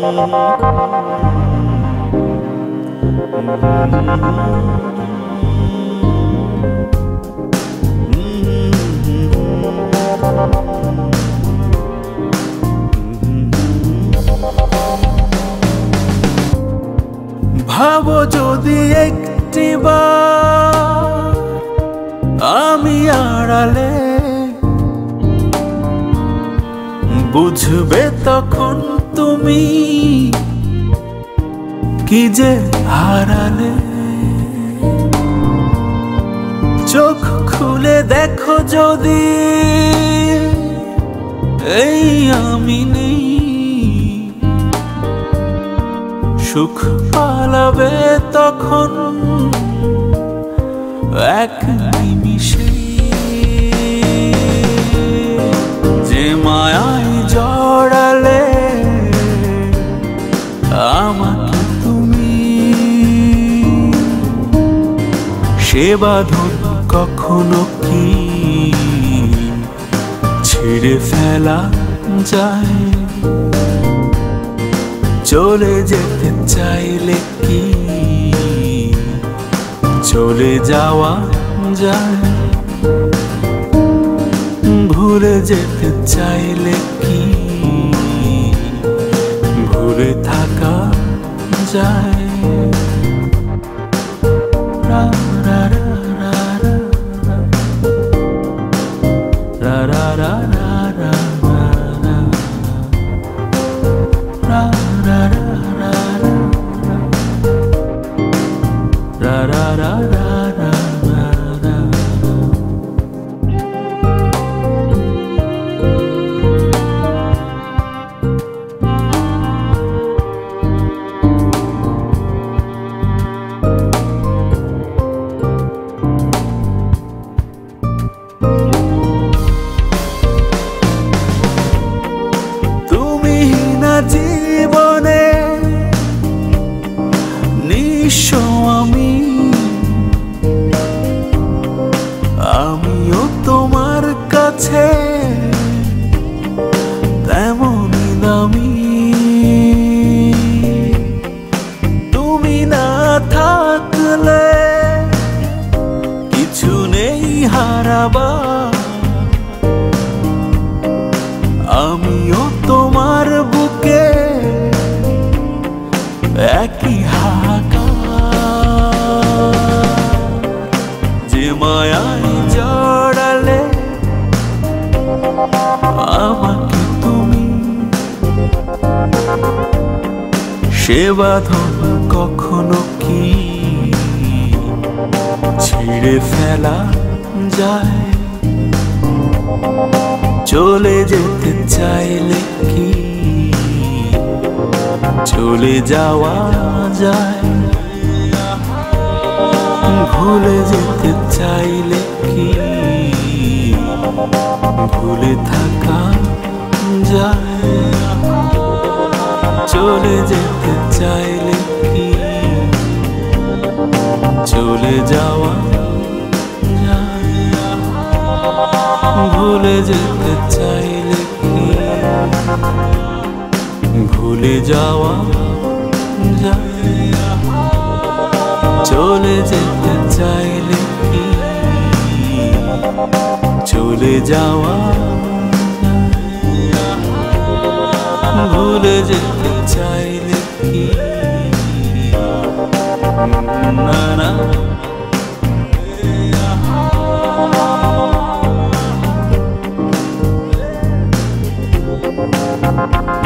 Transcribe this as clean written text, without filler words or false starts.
ভাবো যদি একটিবার আমি আড়ালে, বুঝবে তখন তুমি কি যে হারালে। চোখ খুলে দেখো যদি এই আমি নেই, সুখ পালাবে তখন এক নিমিষে। যে মায়ায় জড়ালে আমাকে তুমি, সে বাঁধন কখনো কি ছিঁড়ে ফেলা যায়? চলে যেতে চাইলে কি চলে যাওয়া যায়? ভুলে যেতে চাইলে কি ভুলে থাকা যায়? রা রা রা রা রা রা রা রা রা রা রা রা রা। তুমি না জীবনে নিঃস্ব আমি, আমিও তোমার কাছে তেমনই দামি। তুমি না থাকলে কিছু নেই হারাবার, আমিও তোমার বুকে একই হাহাকার। যে মায়ায় জড়ালে আমাকে তুমি, সে বাঁধন কখনো কি ছিঁড়ে ফেলা যায়? চলে যেতে চাইলে কি চলে যাওয়া যায়? ভুলে যেতে চাইলে কি ভুলে থাকা যায়? চলে যেতে চাইলে কি চলে যাওয়া যায়? ভুলে যেতে চাইলে কি ভুলে যাওয়া যায়? চলে যেতে চাইলে কি চলে যাওয়া যায়? ভুলে যেতে চাইলে কি না না